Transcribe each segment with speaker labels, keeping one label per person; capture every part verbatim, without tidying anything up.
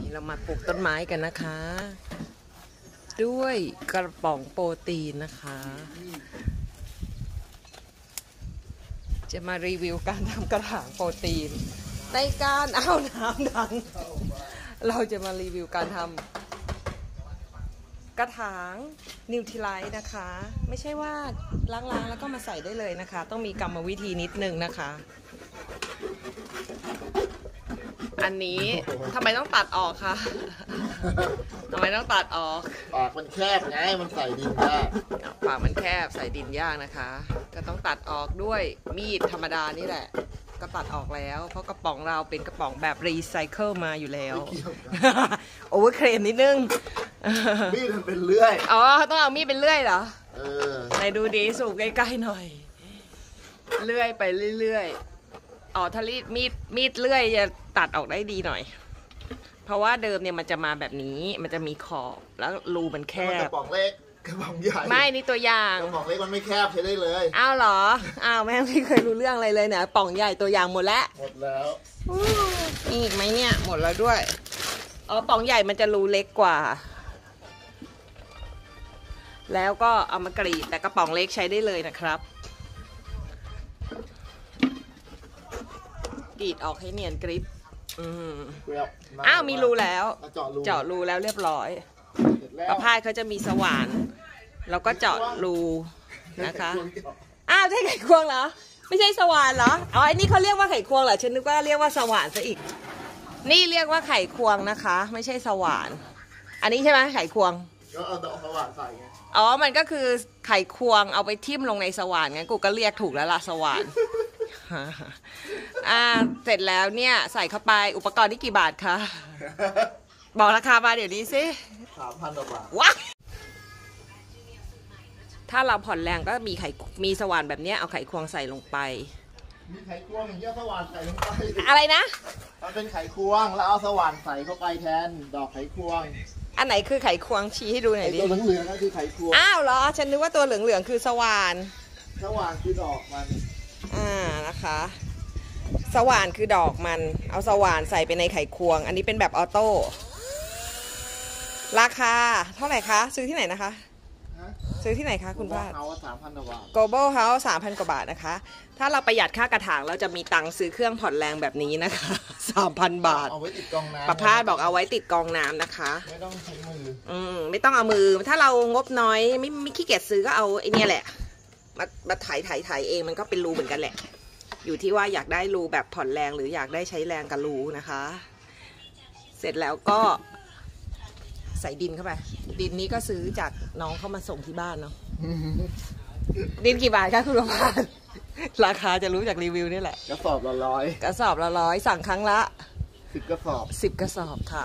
Speaker 1: นี่เรามาปลูกต้นไม้กันนะคะ ด้วยกระป๋องโปรตีนนะคะ จะมารีวิวการทำกระถางโปรตีนในการเอาน้ำดังเราจะมารีวิวการทำกระถางนิวทริไลท์นะคะ ไม่ใช่ว่าล้างๆแล้วก็มาใส่ได้เลยนะคะ ต้องมีกรรมวิธีนิดนึงนะคะ อันนี้ทำไมต้องตัดออกคะทำไมต้องตัดออก
Speaker 2: ปากมันแคบไงมันใส่ดินยาก
Speaker 1: ปากมันแคบใส่ดินยากนะคะ ก็ต้องตัดออกด้วยมีดธรรมดานี่แหละก็ตัดออกแล้วเพราะกระป๋องเราเป็นกระป๋องแบบรีไซเคิลมาอยู่แล้วโอเวอร์เครมนิดนึง
Speaker 2: มีดมันเป็นเลื่อย
Speaker 1: อ๋อต้องเอามีดเป็นเลื่อยเหรอ
Speaker 2: เออ
Speaker 1: ไหนดูดีสูบใกล้ๆหน่อยเลื่อยไปเรื่อยๆอ๋อถ้ารีดมีดมีดเลื่อยจะตัดออกได้ดีหน่อยเพราะว่าเดิมเนี่ยมันจะมาแบบนี้มันจะมีขอบแล้วรูมันแคบ
Speaker 2: กระป๋องเล็กกระป๋องใหญ่
Speaker 1: ไม่นี่ตัวอย่าง
Speaker 2: กระป๋องเล็กมันไม่แคบใช้ได้เลย
Speaker 1: อ้าวเหรออ้าวแม่ไม่เคยรู้เรื่องอะไรเลยเนี่ยป๋องใหญ่ตัวอย่างหมดแล้ว
Speaker 2: หมดแล้ว
Speaker 1: มีอีกไหมเนี่ยหมดแล้วด้วยอ๋อป๋องใหญ่มันจะรูเล็กกว่าแล้วก็เอามากรีดแต่กระป๋องเล็กใช้ได้เลยนะครับกรีดออกให้เนียนกริบอ้าวมีรูแล้วเจาะรูแล้วเรียบร้อยประพาสเขาจะมีสว่านแล้วก็เจาะรูนะคะอ้าวใช่ไขควงเหรอไม่ใช่สว่านเหรออ๋ออันนี้เขาเรียกว่าไขควงเหรอฉันนึกว่าเรียกว่าสว่านซะอีกนี่เรียกว่าไขควงนะคะไม่ใช่สว่านอันนี้ใช่ไหมไขควง
Speaker 2: ก็เอาดอกสว่านใส่ไง
Speaker 1: อ๋อมันก็คือไขควงเอาไปทิ่มลงในสว่านงั้นกูก็เรียกถูกแล้วล่ะสว่านอ่าเสร็จแล้วเนี่ยใส่เข้าไปอุปกรณ์นี่กี่บาทคะบอกราคามาเดี๋ยวนี้สิ
Speaker 2: สามพันกว่าบาท
Speaker 1: ว้าถ้าเราผ่อนแรงก็มีไขมีสว่านแบบนี้เอาไขควงใส่ลงไป
Speaker 2: มีไขควงอย่างเงี้ยสว่านใส่ลงไป
Speaker 1: อะไรนะ
Speaker 2: มันเป็นไขควงแล้วเอาสว่านใส่เข้าไปแทนดอกไขควง
Speaker 1: อันไหนคือไขควงชี้ให้ดูหน่อยดิ
Speaker 2: ตัวเหลืองๆนั่นคือไขควง
Speaker 1: อ้าวเหรอฉันนึกว่าตัวเหลืองๆคือสว่าน
Speaker 2: สว่านคือดอกมัน
Speaker 1: อ่านะคะสว่านคือดอกมันเอาสว่านใส่ไปในไขควงอันนี้เป็นแบบออโต้ราคาเท่าไหร่คะซื้อที่ไหนนะคะซื้อที่ไหนคะคุณพ่อ
Speaker 2: สามพันกว่าบาท
Speaker 1: Global House สามพันกว่าบาทนะคะถ้าเราประหยัดค่ากระถางเราจะมีตังค์ซื้อเครื่องผ่อนแรงแบบนี้นะคะ สามพัน บาท
Speaker 2: เอาไว้ติดกองน้ำ
Speaker 1: ประพาสบอกเอาไว้ติดกองน้ำนะคะ
Speaker 2: ไม่ต้องใช้มือ
Speaker 1: อืมไม่ต้องเอามือถ้าเรางบน้อยไม่ไม่ขี้เกียจซื้อก็เอาไอ้นี่แหละมามาถ่ายถ่ายถ่ายเองมันก็เป็นรูเหมือนกันแหละอยู่ที่ว่าอยากได้รูแบบผ่อนแรงหรืออยากได้ใช้แรงกับรูนะคะเสร็จแล้วก็ใส่ดินเข้าไปดินนี้ก็ซื้อจากน้องเข้ามาส่งที่บ้านเนาะดินกี่บาทคะคุณประภาสราคาจะรู้จากรีวิวนี่แหละ
Speaker 2: กระสอบละร้อย
Speaker 1: กระสอบละร้อยสั่งครั้งละ
Speaker 2: สิบกระสอบ
Speaker 1: สิบกระสอบค่ะ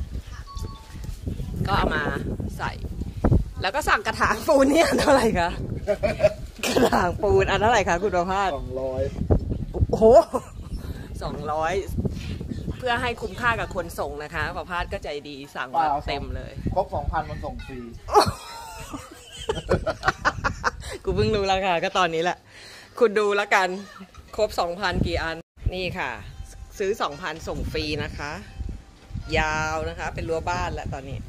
Speaker 1: ก็เอามาใส่แล้วก็สั่งกระถางปูนเนี่ยเท่าไหร่คะกระถางปูนอันเท่าไหร่คะคุณประภาส
Speaker 2: สองร้อย
Speaker 1: โอ้โหสองร้อยเพื่อให้คุ้มค่ากับคนส่งนะคะประภาสก็ใจดีสั่งมาเต็มเลย
Speaker 2: ครบสองพันมันส่งฟรี
Speaker 1: กูเพิ่งรู้ราคาก็ตอนนี้แหละคุณดูแล้วกันครบ สองพัน กี่อันนี่ค่ะซื้อ สองพัน ส่งฟรีนะคะยาวนะคะเป็นรั้วบ้านแล้วตอนนี้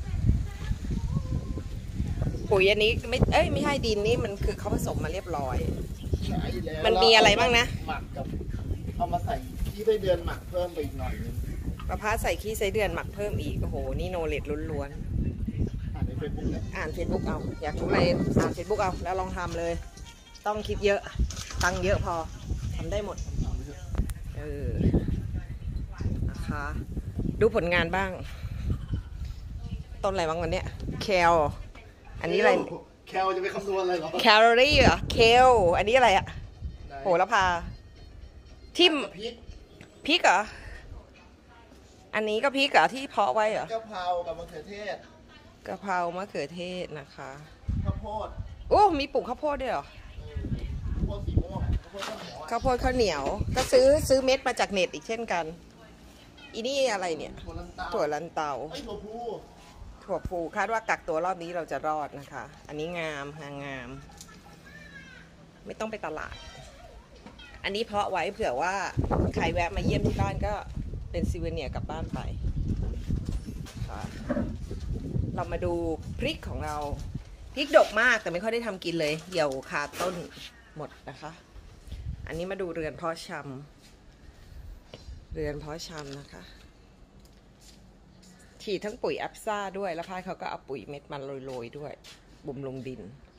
Speaker 1: ปุ๋ยอันนี้ไม่เอ้ยไม่ใช่ดินนี่มันคือเขาผสมมาเรียบร้อยมันมีอะไรบ้างนะ
Speaker 2: หมักกับเอามาใส่ขี้ไส้เดือนหมักเพิ่มไปอีกหน่อยนึง
Speaker 1: ประพาสใส่ขี้ไส้เดือนหมักเพิ่มอีกโอ้โหนี่โนเลดล้วน
Speaker 2: ๆอ่านในเฟซบุ๊ก
Speaker 1: อ่านเฟซบุ๊กเอาอยากรู้อะไรอ่านเฟซบุ๊กเอาแล้วลองทำเลยต้องคิดเยอะตังเยอะพอทำได้หมดเออนะคะดูผลงานบ้างต้นอะไรบ้างวันเนี้ยเคลอันนี้อะไร
Speaker 2: แคลจะไปคำนวณอะไรหรอ
Speaker 1: แคลอรี่เหรอเคลอันนี้อะไรอะโหระพาทิม
Speaker 2: พริก
Speaker 1: พริกเหรออันนี้ก็พริกเหรอที่เพาะไว้เหรอก
Speaker 2: ะเพรากับมะเขือเทศ
Speaker 1: กะเพรามะเขือเทศนะคะ
Speaker 2: ข้าวโพด
Speaker 1: โอ้มีปลูกข้าวโพดด้วยเหรอ
Speaker 2: ข้าวโพดสีม่วง
Speaker 1: ข้าวโพดข้าวเหนียวก็ซื้อซื้อเม็ดมาจากเน็ตอีกเช่นกันอีนี่อะไรเนี่ยถั่วลันเตา
Speaker 2: ถั่วพู
Speaker 1: ถั่วพูคาดว่ากักตัวรอบนี้เราจะรอดนะคะอันนี้งามหางามไม่ต้องไปตลาดอันนี้เพาะไว้เผื่อว่าใครแวะมาเยี่ยมที่บ้านก็เป็นซิวเนียร์กลับบ้านไปเรามาดูพริกของเราพริกดกมากแต่ไม่ค่อยได้ทำกินเลยเหี่ยวคาต้นหมดนะคะอันนี้มาดูเรือนเพาะชำเรือนเพาะชำนะคะฉีดทั้งปุ๋ยอัพซ่าด้วยแล้วพายเขาก็เอาปุ๋ยเม็ดมันโรยๆด้วยบุ่มลงดิน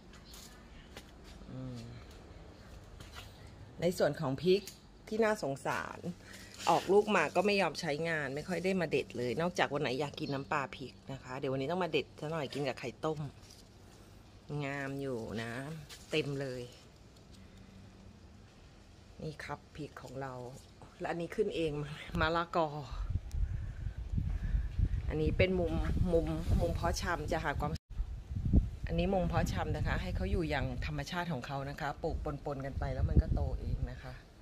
Speaker 1: ในส่วนของพริกที่น่าสงสารออกลูกมาก็ไม่ยอมใช้งานไม่ค่อยได้มาเด็ดเลยนอกจากวันไหนอยากกินน้ำปลาพริกนะคะเดี๋ยววันนี้ต้องมาเด็ดซะหน่อยกินกับไข่ต้มงามอยู่นะเต็มเลยนี่ครับพริกของเราและอันนี้ขึ้นเองมะละกออันนี้เป็นมุมมุมมุมเพาะชำจะหาความอันนี้มุมเพาะชำนะคะให้เขาอยู่อย่างธรรมชาติของเขานะคะปลูกปนๆกันไปแล้วมันก็โตเองนะคะ